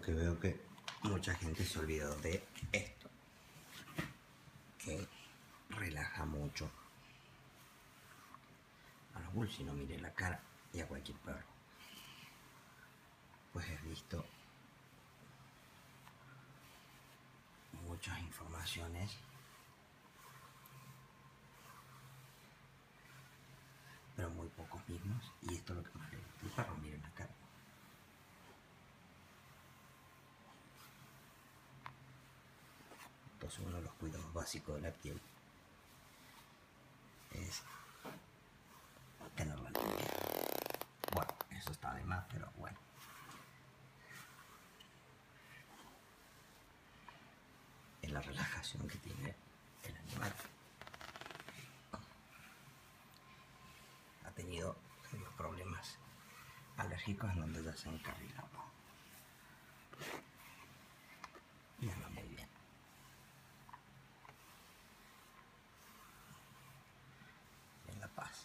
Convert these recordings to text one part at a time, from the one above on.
que veo que mucha gente se olvidó de esto, que relaja mucho a los bulls. Si no, mire la cara y a cualquier perro. Pues he visto muchas informaciones, pero muy pocos mismos, y esto es lo que más le gusta al perro. Miren la cara. Entonces, uno de los cuidados básicos de la piel es tenerla limpia. Bueno, eso está de más, pero bueno. Es la relajación que tiene el animal. Ha tenido serios problemas alérgicos en donde ya se ha encarrilado. Y anda muy bien. En la paz.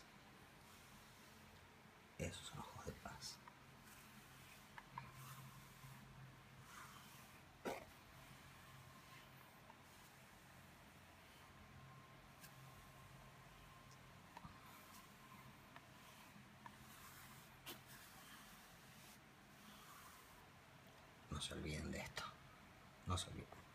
Esos son ojos de paz. No se olviden de esto. No se olviden.